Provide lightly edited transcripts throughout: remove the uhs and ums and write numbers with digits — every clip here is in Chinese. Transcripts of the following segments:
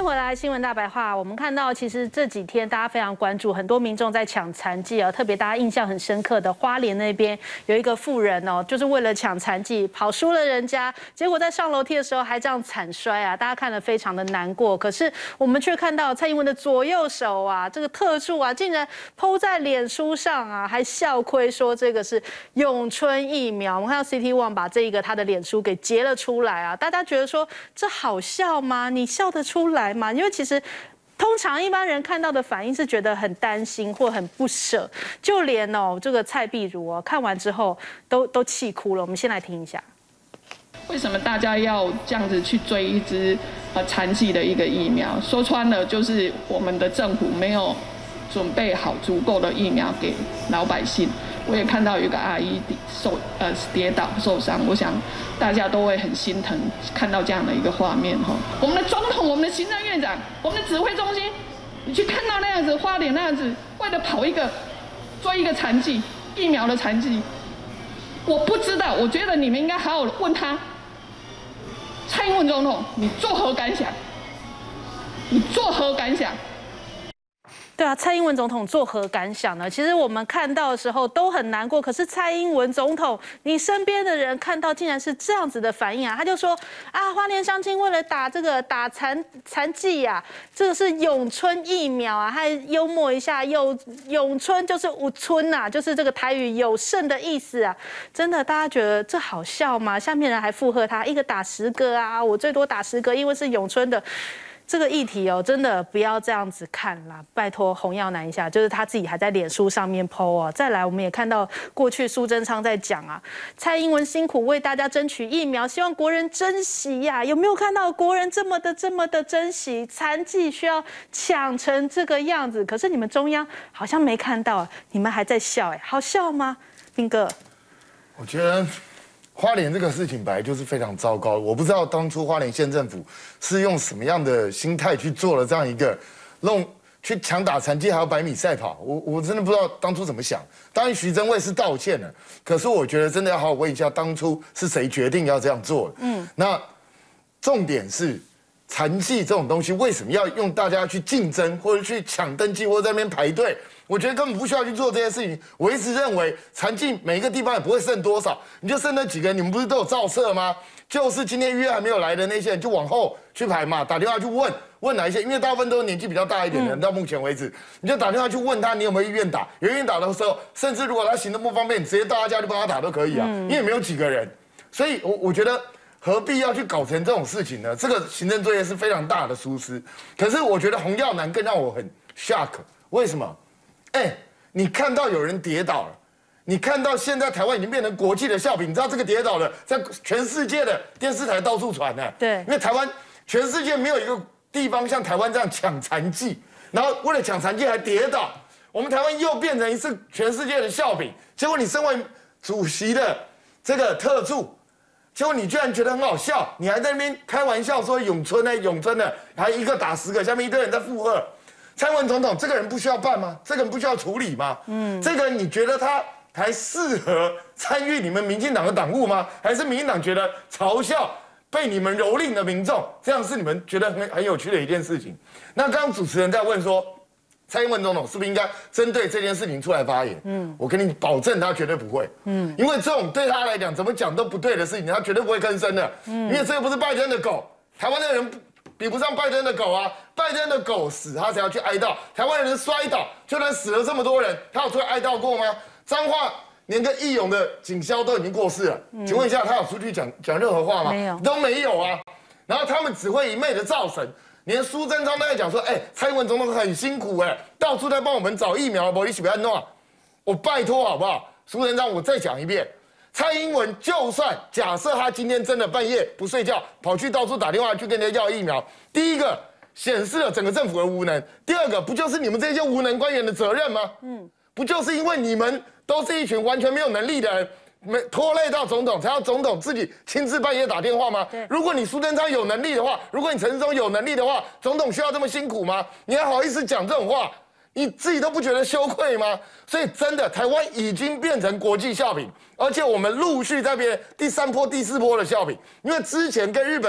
迎回来，新闻大白话。我们看到，其实这几天大家非常关注，很多民众在抢残疾啊，特别大家印象很深刻的花莲那边有一个妇人哦，就是为了抢残疾跑输了人家，结果在上楼梯的时候还这样惨摔啊，大家看了非常的难过。可是我们却看到蔡英文的左右手啊，这个特助啊，竟然 PO 在脸书上啊，还笑亏说这个是咏春疫苗。我们看到 CT One 把这一个他的脸书给截了出来啊，大家觉得说这好笑吗？你笑得出来吗？因为其实通常一般人看到的反应是觉得很担心或很不舍，就连这个蔡碧如哦看完之后都气哭了。我们先来听一下。 为什么大家要这样子去追一支残疾的一个疫苗？说穿了就是我们的政府没有准备好足够的疫苗给老百姓。我也看到有一个阿姨跌倒受伤，我想大家都会很心疼，看到这样的一个画面哈。我们的总统、我们的行政院长、我们的指挥中心，你去看到那样子花莲那样子，为了追一个残疾疫苗的残疾，我不知道，我觉得你们应该好好问他，蔡英文总统，你作何感想？你作何感想？ 对啊，蔡英文总统作何感想呢？其实我们看到的时候都很难过，可是蔡英文总统，你身边的人看到竟然是这样子的反应啊！他就说啊，花莲乡亲为了打残疾啊，这个是咏春疫苗啊，还幽默一下，咏春就是有春呐，就是这个台语有胜的意思啊！真的，大家觉得这好笑吗？下面人还附和他，一个打10个啊，我最多打10个，因为是咏春的。 这个议题哦，真的不要这样子看啦，拜托洪耀南一下，就是他自己还在脸书上面 PO 哦。再来，我们也看到过去苏贞昌在讲啊，蔡英文辛苦为大家争取疫苗，希望国人珍惜呀。有没有看到国人这么的珍惜？残疾需要抢成这个样子，可是你们中央好像没看到，你们还在笑哎，好笑吗？斌哥， 我觉得。 花莲这个事情本来就是非常糟糕，我不知道当初花莲县政府是用什么样的心态去做了这样一个去强打残疾还有100米赛跑，我真的不知道当初怎么想。当然徐榛蔚是道歉了，可是我觉得真的要好好问一下，当初是谁决定要这样做的？那重点是残疾这种东西为什么要用大家去竞争或者去抢登记或者在那边排队？ 我觉得根本不需要去做这些事情。我一直认为，残疾每一个地方也不会剩多少，你就剩那几个人。你们不是都有造册吗？就是今天预约还没有来的那些人，就往后去排嘛，打电话去问哪一些，因为大部分都是年纪比较大一点的人。到目前为止，你就打电话去问他，你有没有意愿打？有意愿打的时候，甚至如果他行动不方便，你直接到他家去帮他打都可以啊，因为没有几个人。所以，我觉得何必要去搞成这种事情呢？这个行政作业是非常大的疏失。可是我觉得洪耀南更让我很 shock， 为什么？ 你看到有人跌倒了，你看到现在台湾已经变成国际的笑柄，你知道这个跌倒了，在全世界的电视台到处传呢。 对， 因为台湾全世界没有一个地方像台湾这样抢残疾，然后为了抢残疾还跌倒，我们台湾又变成一次全世界的笑柄。结果你身为主席的这个特助，结果你居然觉得很好笑，你还在那边开玩笑说咏春的，还一个打10个，下面一堆人在附和。 蔡英文总统这个人不需要办吗？这个人不需要处理吗？这个人你觉得他还适合参与你们民进党的党务吗？还是民进党觉得嘲笑被你们蹂躏的民众，这样是你们觉得很有趣的一件事情？那刚刚主持人在问说，蔡英文总统是不是应该针对这件事情出来发言？我跟你保证他绝对不会。因为这种对他来讲怎么讲都不对的事情，他绝对不会吭声的。因为这又不是拜登的狗，台湾的人 比不上拜登的狗啊！拜登的狗死，他才要去哀悼。台湾人摔倒，就算死了这么多人，他有出来哀悼过吗？彰化连个义勇的警消都已经过世了，请问一下，他有出去讲任何话吗？ 没有， 都没有啊。然后他们只会一昧的造神，连苏贞昌都在讲说，蔡英文总统很辛苦到处在帮我们找疫苗，不，你喜欢弄？我拜托好不好？苏贞昌，我再讲一遍。 蔡英文就算假设他今天真的半夜不睡觉，跑去到处打电话去跟人家要疫苗，第一个显示了整个政府的无能，第二个不就是你们这些无能官员的责任吗？不就是因为你们都是一群完全没有能力的人，拖累到总统，才要总统自己亲自半夜打电话吗？如果你苏贞昌有能力的话，如果你陈时中有能力的话，总统需要这么辛苦吗？你还好意思讲这种话？ 你自己都不觉得羞愧吗？所以真的，台湾已经变成国际笑柄，而且我们陆续在变第3波、第4波的笑柄。因为之前跟日本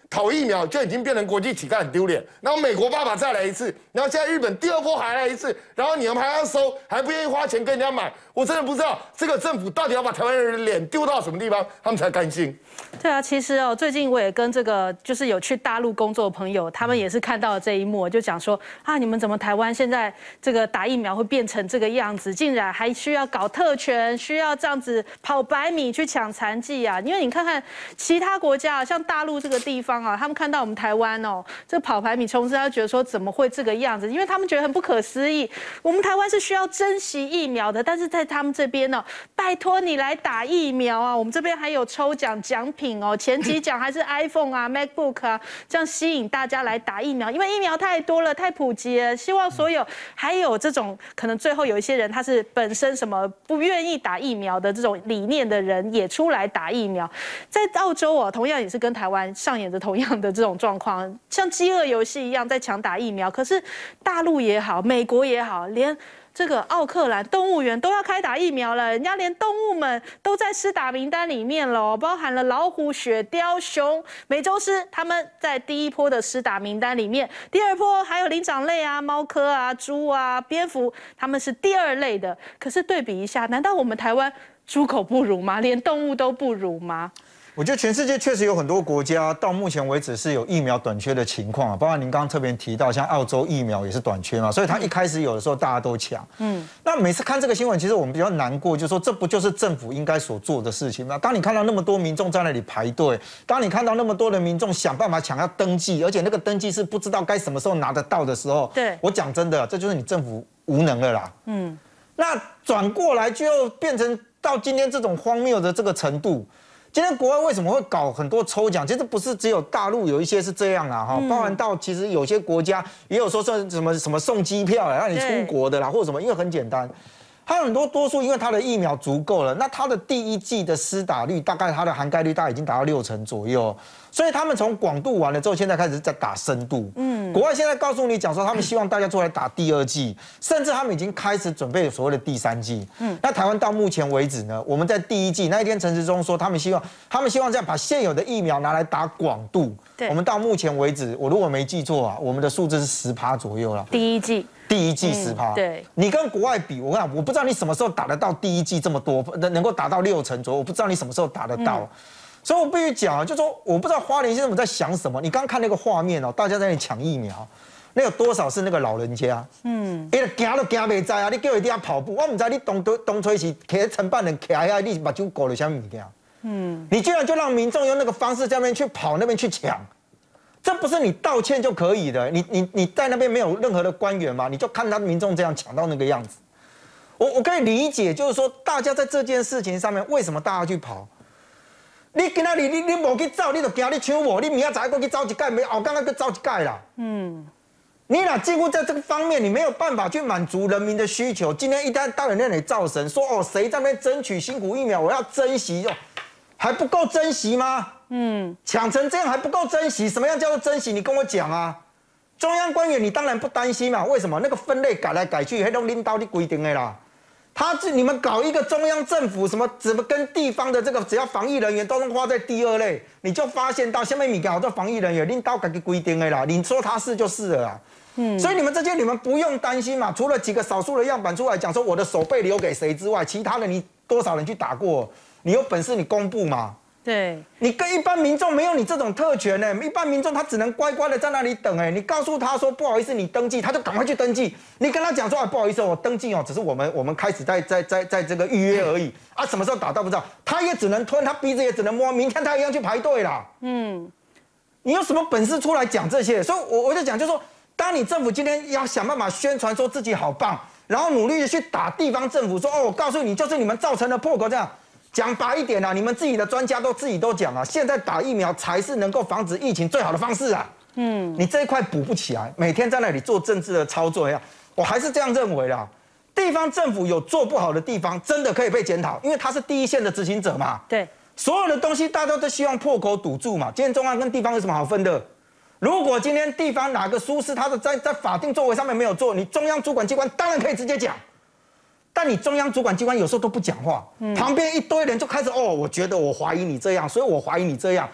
讨疫苗就已经变成国际乞丐，很丢脸。然后美国爸爸再来一次，然后现在日本第2波还来一次，然后你们还要收，还不愿意花钱跟人家买，我真的不知道这个政府到底要把台湾人的脸丢到什么地方，他们才甘心。 对啊，其实最近我也跟这个就是有去大陆工作的朋友，他们也是看到了这一幕，就讲说啊，你们怎么台湾现在这个打疫苗会变成这个样子，竟然还需要搞特权，需要这样子跑100米去抢残剂啊？因为你看看其他国家，像大陆这个地方啊，他们看到我们台湾这跑100米冲刺，他觉得说怎么会这个样子？因为他们觉得很不可思议。我们台湾是需要珍惜疫苗的，但是在他们这边拜托你来打疫苗啊！我们这边还有抽奖奖品前几奖还是 iPhone 啊、MacBook 啊，这样吸引大家来打疫苗，因为疫苗太多了，太普及了，希望所有还有这种可能最后有一些人他是本身什么不愿意打疫苗的这种理念的人也出来打疫苗。在澳洲同样也是跟台湾上演着同样的这种状况，像饥饿游戏一样在抢打疫苗。可是大陆也好，美国也好，连这个奥克兰动物园都要开打疫苗了，人家连动物们都在施打名单里面了，包含了老虎、雪貂、熊、美洲狮，他们在第1波的施打名单里面，第2波还有灵长类啊、猫科啊、猪啊、蝙蝠，他们是第2类的。可是对比一下，难道我们台湾猪狗不如吗？连动物都不如吗？ 我觉得全世界确实有很多国家到目前为止是有疫苗短缺的情况啊，包括您刚刚特别提到，像澳洲疫苗也是短缺嘛，所以它一开始有的时候大家都抢，那每次看这个新闻，其实我们比较难过，就是说这不就是政府应该所做的事情吗？当你看到那么多民众在那里排队，当你看到那么多的民众想办法抢要登记，而且那个登记是不知道该什么时候拿得到的时候， 对， 我讲真的，这就是你政府无能了啦，那转过来就变成到今天这种荒谬的这个程度。今天国外为什么会搞很多抽奖？其实不是只有大陆有一些是这样啊，包含到其实有些国家也有说是什么送机票让你出国的啦，或者什么，因为很简单，还有很多数因为它的疫苗足够了，那它的第1剂的施打率大概它的涵盖率大概已经达到60%左右，所以他们从广度完了之后，现在开始在打深度。国外现在告诉你讲说，他们希望大家出来打第2剂，甚至他们已经开始准备所谓的第3剂。那台湾到目前为止呢，我们在第1剂那一天，陈时中说他们希望这样把现有的疫苗拿来打广度。我们到目前为止，我如果没记错啊，我们的数字是10%左右了。 第1剂 10%， 对，你跟国外比，我不知道你什么时候打得到第1剂这么多，能够达到60%左右，我不知道你什么时候打得到。所以我必须讲啊，就说我不知道花莲县政府在想什么。你刚刚看那个画面大家在那里抢疫苗，那有多少是那个老人家？他行都行不在啊！你叫他一定要跑步，我不知道你东吹是骑承办人骑下，你把酒搞了什么物件？你居然就让民众用那个方式在那边去跑那边去抢，这不是你道歉就可以的。你在那边没有任何的官员嘛，你就看他民众这样抢到那个样子。我可以理解，就是说大家在这件事情上面，为什么大家去跑？你今仔日你无去走，你就惊你抢无，你明仔载再去走一届，后天再走一届啦。你哪几乎在这个方面，你没有办法去满足人民的需求。今天一旦到人那里造神，说谁在那边争取辛苦疫苗，我要珍惜还不够珍惜吗？抢成这样还不够珍惜？什么样叫做珍惜？你跟我讲啊！中央官员你当然不担心嘛？为什么？那个分类改来改去，那都领导你规定的啦。你们搞一个中央政府什么跟地方的这个只要防疫人员都能花在第2类，你就发现到下面你搞这防疫人员领导自己规定的啦，你说他是就是了啦。所以你们不用担心嘛，除了几个少数的样板出来讲说我的手被留给谁之外，其他的你多少人去打过，你有本事你公布嘛。 对， 你跟一般民众没有你这种特权呢，一般民众他只能乖乖的在那里等你告诉他说不好意思你登记，他就赶快去登记。你跟他讲说不好意思我登记只是我们开始在这个预约而已啊，什么时候打到不知道，他也只能吞，他鼻子也只能摸，明天他一样去排队啦。你有什么本事出来讲这些？所以我就讲，就是说，当你政府今天要想办法宣传说自己好棒，然后努力的去打地方政府说我告诉你，就是你们造成了破口这样。讲白一点你们自己的专家自己都讲了，现在打疫苗才是能够防止疫情最好的方式啊。你这一块补不起来，每天在那里做政治的操作我还是这样认为啦。地方政府有做不好的地方，真的可以被检讨，因为他是第一线的执行者嘛。 对， 所有的东西大家都希望破口堵住嘛。今天中央跟地方有什么好分的？如果今天地方哪个疏失，他的在法定作为上面没有做，你中央主管机关当然可以直接讲。但你中央主管机关有时候都不讲话，旁边一堆人就开始我觉得我怀疑你这样，所以我怀疑你这样。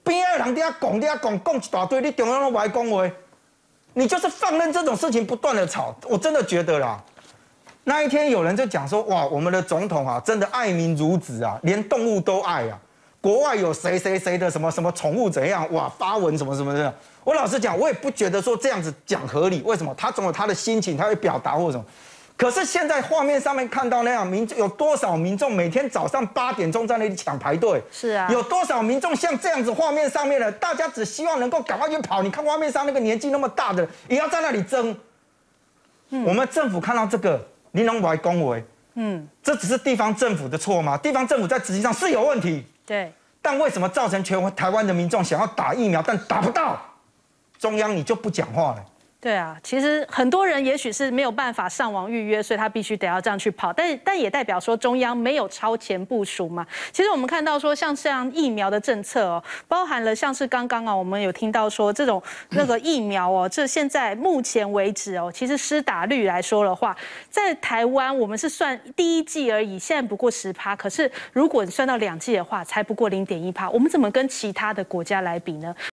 边的人在讲一大堆，你中央都不爱讲话，你就是放任这种事情不断的吵。我真的觉得啦，那一天有人就讲说，哇，我们的总统啊，真的爱民如子啊，连动物都爱啊。国外有谁的什么宠物怎样，哇，发文什么的。我老实讲，我也不觉得说这样子讲合理。为什么？他总有他的心情，他会表达或什么。可是现在画面上面看到那样有多少民众每天早上8点钟在那里抢排队？ 是啊， 有多少民众像这样子画面上面的，大家只希望能够赶快去跑。你看画面上那个年纪那么大的，也要在那里争。我们政府看到这个，你能来恭维？这只是地方政府的错吗？地方政府在执行上是有问题。 对。 但为什么造成全台湾的民众想要打疫苗，但打不到？中央你就不讲话了。 对啊，其实很多人也许是没有办法上网预约，所以他必须得要这样去跑，但也代表说中央没有超前部署嘛。其实我们看到说像这样疫苗的政策哦，包含了像是刚刚我们有听到说这种那个疫苗哦，这现在目前为止哦，其实施打率来说的话，在台湾我们是算第1剂而已，现在不过10%，可是如果你算到2剂的话，才不过0.1%，我们怎么跟其他的国家来比呢？